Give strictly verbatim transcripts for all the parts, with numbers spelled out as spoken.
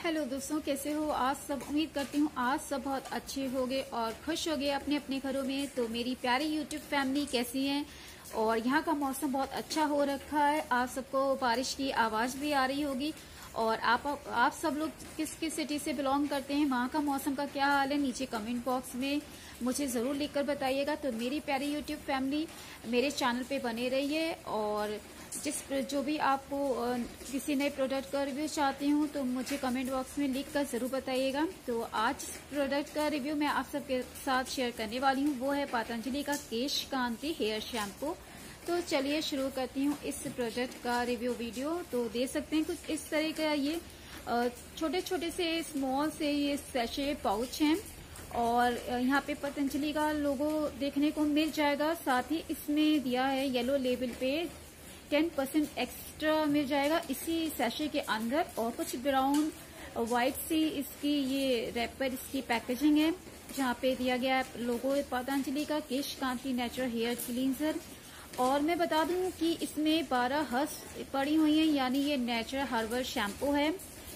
Hello दोस्तों, कैसे हो आज सब। उम्मीद करती हूँ आज सब बहुत अच्छे होंगे और खुश होंगे अपने अपने घरों में। तो मेरी प्यारी यूट्यूब फैमिली कैसी है। और यहाँ का मौसम बहुत अच्छा हो रखा है। आप सबको बारिश की आवाज़ भी आ रही होगी। और आप आप सब लोग किस किस सिटी से बिलोंग करते हैं, वहाँ का मौसम का क्या हाल है, नीचे कमेंट बॉक्स में मुझे ज़रूर लिखकर बताइएगा। तो मेरी प्यारी यूट्यूब फैमिली मेरे चैनल पे बने रहिए। और जिस जो भी आपको किसी नए प्रोडक्ट का रिव्यू चाहती हूँ तो मुझे कमेंट बॉक्स में लिख कर ज़रूर बताइएगा। तो आज प्रोडक्ट का रिव्यू मैं आप सबके साथ शेयर करने वाली हूँ, वो है पतंजलि का केश कांति हेयर शैम्पू। तो चलिए शुरू करती हूँ इस प्रोडक्ट का रिव्यू वीडियो। तो देख सकते हैं कुछ इस तरह का ये छोटे छोटे से स्मॉल से ये सैशे पाउच हैं। और यहाँ पे पतंजलि का लोगो देखने को मिल जाएगा। साथ ही इसमें दिया है येलो लेबल पे टेन परसेंट एक्स्ट्रा मिल जाएगा इसी सैशे के अंदर। और कुछ ब्राउन व्हाइट सी इसकी ये रैपर इसकी पैकेजिंग है, जहाँ पे दिया गया है लोगो पतंजलि का Kesh Kanti natural hair cleanser. और मैं बता दूं कि इसमें बारह हर्ब्स पड़ी हुई हैं, यानी ये नेचुरल हर्बल शैम्पू है।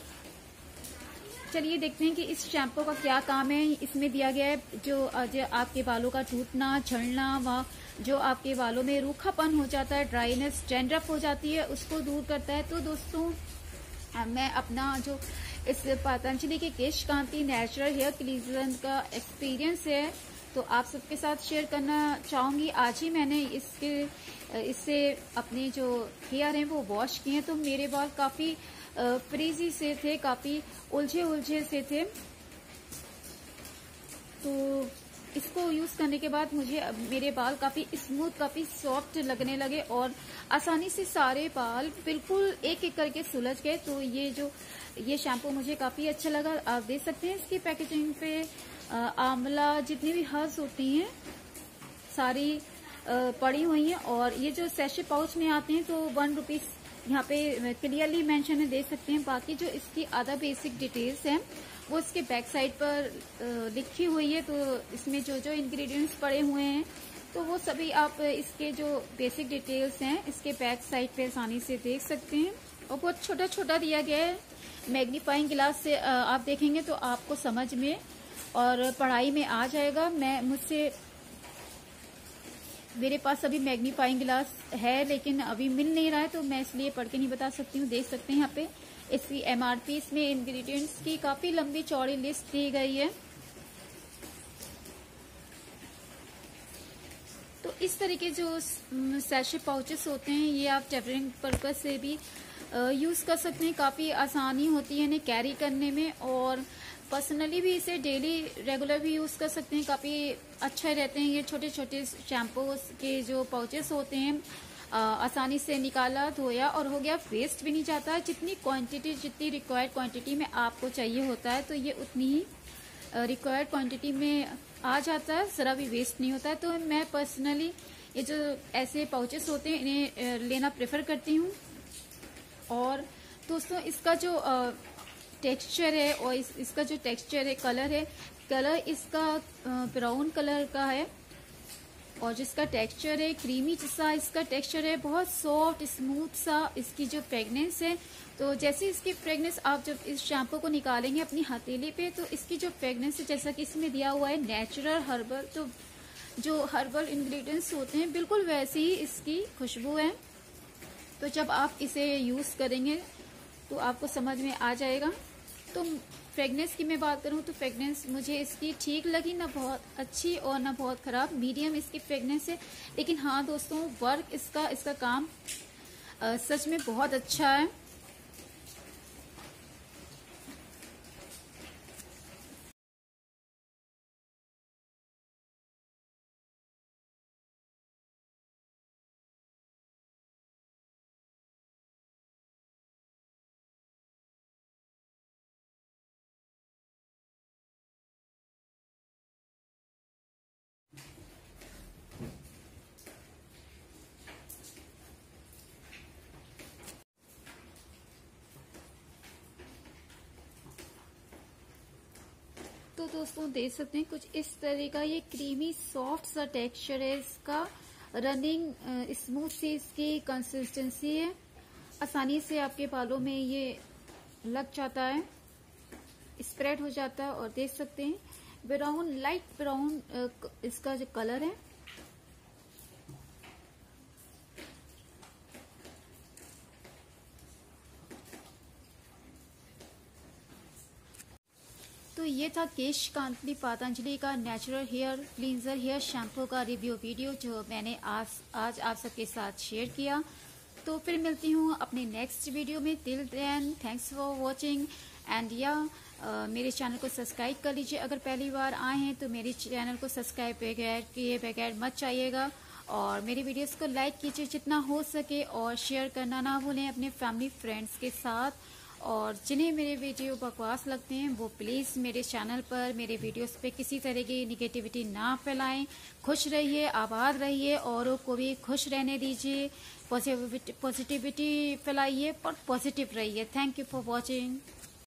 चलिए देखते हैं कि इस शैम्पू का क्या काम है। इसमें दिया गया है जो, जो आपके बालों का टूटना, झड़ना, व जो आपके बालों में रूखापन हो जाता है, ड्राइनेस, डैंड्रफ हो जाती है, उसको दूर करता है। तो दोस्तों मैं अपना जो इस पतंजलि के Kesh Kanti natural hair cleanser का एक्सपीरियंस है तो आप सबके साथ शेयर करना चाहूंगी। आज ही मैंने इसके इससे अपने जो हेयर हैं वो वॉश किए, तो मेरे बाल काफी फ्रीजी से थे, काफी उलझे उलझे से थे। तो इसको यूज करने के बाद मुझे मेरे बाल काफी स्मूथ, काफी सॉफ्ट लगने लगे और आसानी से सारे बाल बिल्कुल एक एक करके सुलझ गए। तो ये जो ये शैम्पू मुझे काफी अच्छा लगा। आप देख सकते हैं इसकी पैकेजिंग पे आंवला जितनी भी हर्ब्स होती हैं सारी पड़ी हुई हैं। और ये जो सैशे पाउच में आते हैं तो वन रुपीज यहाँ पे क्लियरली मेंशन है, देख सकते हैं। बाकी जो इसकी अदर बेसिक डिटेल्स हैं वो इसके बैक साइड पर लिखी हुई है। तो इसमें जो जो इंग्रेडिएंट्स पड़े हुए हैं तो वो सभी आप इसके जो बेसिक डिटेल्स हैं इसके बैक साइड पे आसानी से देख सकते हैं। और बहुत छोटा छोटा दिया गया है। मैग्नीफाइंग ग्लास से आप देखेंगे तो आपको समझ में और पढ़ाई में आ जाएगा। मैं मुझसे मेरे पास अभी मैग्नीफाइंग ग्लास है लेकिन अभी मिल नहीं रहा है, तो मैं इसलिए पढ़ के नहीं बता सकती हूँ। देख सकते हैं यहाँ पे इसकी एमआरपी, इसमें इंग्रेडिएंट्स की काफी लंबी चौड़ी लिस्ट दी गई है। तो इस तरीके जो सैशे पाउचेस होते हैं ये आप टेबरिंग पर्पज से भी यूज कर सकते हैं। काफी आसानी होती है इन्हें कैरी करने में, और पर्सनली भी इसे डेली रेगुलर भी यूज कर सकते हैं। काफी अच्छे रहते हैं ये छोटे छोटे शैम्पूज के जो पाउचेस होते हैं। आ, आसानी से निकाला, धोया और हो गया, वेस्ट भी नहीं जाता है। जितनी क्वांटिटी, जितनी रिक्वायर्ड क्वांटिटी में आपको चाहिए होता है तो ये उतनी ही रिक्वायर्ड क्वांटिटी में आ जाता है, जरा भी वेस्ट नहीं होता है। तो मैं पर्सनली ये जो ऐसे पाउचेस होते हैं इन्हें लेना प्रेफर करती हूँ। और दोस्तों इसका जो टेक्सचर है और इस, इसका जो टेक्सचर है, कलर है, कलर इसका ब्राउन कलर का है। और जिसका टेक्सचर है क्रीमी सा इसका टेक्सचर है, बहुत सॉफ्ट स्मूथ सा। इसकी जो फ्रेगनेंस है तो जैसे इसकी फ्रेगनेंस आप जब इस शैम्पू को निकालेंगे अपनी हथेली पे तो इसकी जो फ्रेगनेंस है, जैसा कि इसमें दिया हुआ है नेचुरल हर्बल, तो जो हर्बल इंग्रेडिएंट्स होते हैं बिल्कुल वैसी ही इसकी खुशबू है। तो जब आप इसे यूज करेंगे तो आपको समझ में आ जाएगा। तो फ्रेगनेंस की मैं बात करूं तो फ्रेगनेंस मुझे इसकी ठीक लगी, ना बहुत अच्छी और ना बहुत खराब, मीडियम इसकी फ्रेगनेंस है। लेकिन हाँ दोस्तों, वर्क इसका इसका काम आ, सच में बहुत अच्छा है। तो दोस्तों देख सकते हैं कुछ इस तरह का ये क्रीमी सॉफ्ट सा टेक्सचर है इसका। रनिंग स्मूथ सी इसकी कंसिस्टेंसी है, आसानी से आपके बालों में ये लग जाता है। स्प्रेड हो जाता है। और देख सकते हैं ब्राउन, लाइट ब्राउन इसका जो कलर है। तो ये था केश कांतली पतंजलि का natural hair cleanser hair shampoo का रिव्यू वीडियो जो मैंने आज आज आप सबके साथ शेयर किया। तो फिर मिलती हूँ अपने नेक्स्ट वीडियो में। Till then thanks for watching and या मेरे चैनल को सब्सक्राइब कर लीजिए। अगर पहली बार आए हैं तो मेरे चैनल को सब्सक्राइब बगैर किए बगैर मत चाहिएगा। और मेरी वीडियोस को लाइक कीजिए जितना हो सके और शेयर करना ना भूलें अपने फैमिली फ्रेंड्स के साथ। और जिन्हें मेरे वीडियो बकवास लगते हैं वो प्लीज़ मेरे चैनल पर मेरे वीडियोस पे किसी तरह की निगेटिविटी ना फैलाएं। खुश रहिए, आबाद रहिए, औरों को भी खुश रहने दीजिए। पॉजिटिविटी पॉजिटिविटी फैलाइए और पॉजिटिव रहिए। Thank you for watching.